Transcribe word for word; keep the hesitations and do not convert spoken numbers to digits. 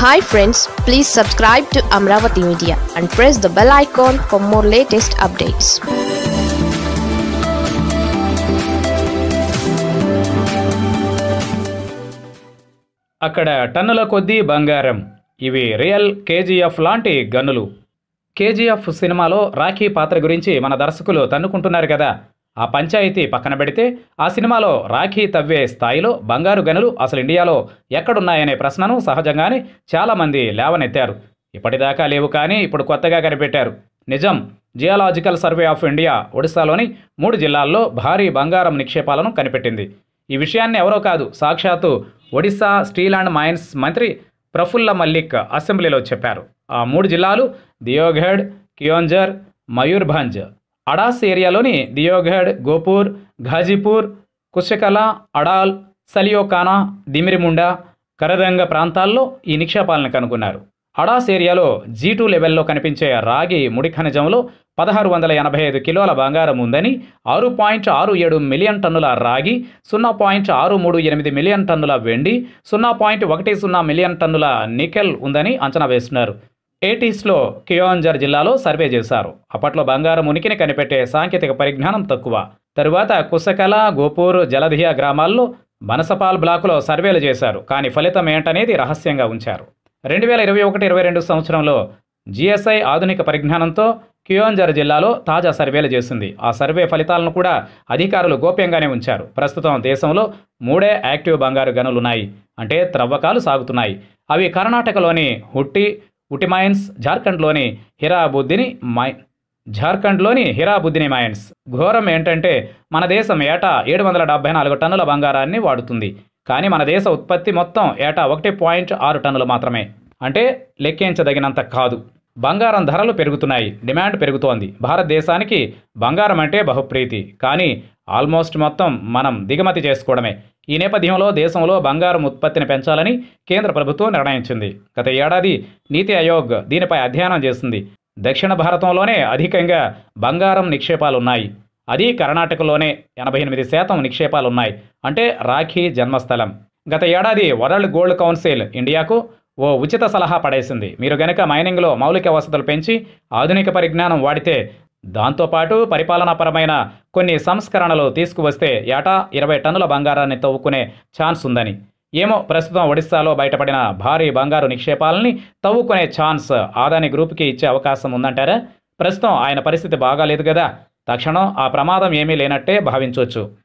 Hi friends, please subscribe to Amaravathi Media and press the bell icon for more latest updates. అక్కడ టన్నుల కొద్దీ బంగారం. ఇవి real KGF లాంటి గనులు. కేజీఎఫ్ సినిమాలో రాఖీ పాత్ర గురించి మన దర్శకులు తన్నుకుంటున్నారు కదా. ఆ పంచాయతీ పక్కన పెడితే ఆ సినిమాలో రాఖీ తవ్వే స్థాయిలో బంగారు గనులు అసలు ఇండియాలో ఎక్కడున్నాయనే ప్రశ్నను సహజంగానే చాలామంది లేవనెత్తారు. ఇప్పటిదాకా లేవు, కానీ ఇప్పుడు కొత్తగా కనిపెట్టారు. నిజం. జియాలాజికల్ సర్వే ఆఫ్ ఇండియా ఒడిశాలోని మూడు జిల్లాల్లో భారీ బంగారం నిక్షేపాలను కనిపెట్టింది. ఈ విషయాన్ని ఎవరో కాదు, సాక్షాత్తు ఒడిశా స్టీల్ అండ్ మైన్స్ మంత్రి ప్రఫుల్ల మల్లిక్ అసెంబ్లీలో చెప్పారు. ఆ మూడు జిల్లాలు దియోఘడ్, కియోంజర్, మయూర్భంజ్. అడాస్ ఏరియాలోని దియోఘడ్, గోపూర్, ఘాజీపూర్, కుషకల, అడాల్, సలియోకానా, దిమిరిముండా, కరదంగ ప్రాంతాల్లో ఈ నిక్షేపాలను కనుగొన్నారు. అడాస్ ఏరియాలో జీ టూ లెవెల్లో కనిపించే రాగి ముడి ఖనిజంలో పదహారు వందల ఎనభై ఐదు కిలోల బంగారం ఉందని, ఆరు పాయింట్ ఆరు ఏడు మిలియన్ టన్నుల రాగి, సున్నా పాయింట్ ఆరు మూడు ఎనిమిది మిలియన్ టన్నుల వెండి, సున్నా పాయింట్ ఒకటి సున్నా మిలియన్ టన్నుల నికెల్ ఉందని అంచనా వేస్తున్నారు. ఎయిటీస్లో కియోంజర్ జిల్లాలో సర్వే చేశారు. అప్పట్లో బంగారం ఉనికిని కనిపెట్టే సాంకేతిక పరిజ్ఞానం తక్కువ. తరువాత కుసకల, గోపూర్, జలధియ గ్రామాల్లో బనసపాల్ బ్లాకులో సర్వేలు చేశారు. కానీ ఫలితం ఏంటనేది రహస్యంగా ఉంచారు. రెండు వేల ఇరవై ఒకటి ఇరవై రెండు సంవత్సరంలో జిఎస్ఐ ఆధునిక పరిజ్ఞానంతో కియోంజర్ జిల్లాలో తాజా సర్వేలు చేసింది. ఆ సర్వే ఫలితాలను కూడా అధికారులు గోప్యంగానే ఉంచారు. ప్రస్తుతం దేశంలో మూడే యాక్టివ్ బంగారు గనులున్నాయి, అంటే త్రవ్వకాలు సాగుతున్నాయి. అవి కర్ణాటకలోని హుట్టి ఉటి మైన్స్, జార్ఖండ్లోని హిరాబుద్దిని మై జార్ఖండ్లోని హిరాబుద్దిని మైన్స్. ఘోరం ఏంటంటే మన దేశం ఏటా ఏడు వందల డెబ్బై నాలుగు టన్నుల బంగారాన్ని వాడుతుంది. కానీ మన దేశ ఉత్పత్తి మొత్తం ఏటా ఒకటి పాయింట్ ఆరు టన్నులు మాత్రమే. అంటే లెక్కించదగినంత కాదు. బంగారం ధరలు పెరుగుతున్నాయి, డిమాండ్ పెరుగుతోంది. భారతదేశానికి బంగారం అంటే బహుప్రీతి, కానీ ఆల్మోస్ట్ మొత్తం మనం దిగుమతి చేసుకోవడమే. ఈ నేపథ్యంలో దేశంలో బంగారం ఉత్పత్తిని పెంచాలని కేంద్ర ప్రభుత్వం నిర్ణయించింది. గత ఏడాది నీతి ఆయోగ్ దీనిపై అధ్యయనం చేసింది. దక్షిణ భారతంలోనే అధికంగా బంగారం నిక్షేపాలున్నాయి. అది కర్ణాటకలోనే ఎనభై ఎనిమిది శాతం నిక్షేపాలున్నాయి. అంటే రాఖీ జన్మస్థలం. గత ఏడాది వరల్డ్ గోల్డ్ కౌన్సిల్ ఇండియాకు ఓ ఉచిత సలహా పడేసింది. మీరు గనక మైనింగ్లో మౌలిక వసతులు పెంచి ఆధునిక పరిజ్ఞానం వాడితే, దాంతోపాటు పరిపాలనాపరమైన కొన్ని సంస్కరణలు తీసుకువస్తే ఏటా ఇరవై టన్నుల బంగారాన్ని తవ్వుకునే ఛాన్స్ ఉందని. ఏమో, ప్రస్తుతం ఒడిశాలో బయటపడిన భారీ బంగారు నిక్షేపాలని తవ్వుకునే ఛాన్స్ అదాని గ్రూప్కి ఇచ్చే అవకాశం ఉందంటారా? ప్రస్తుతం ఆయన పరిస్థితి బాగాలేదు కదా. తక్షణం ఆ ప్రమాదం ఏమీ లేనట్టే భావించవచ్చు.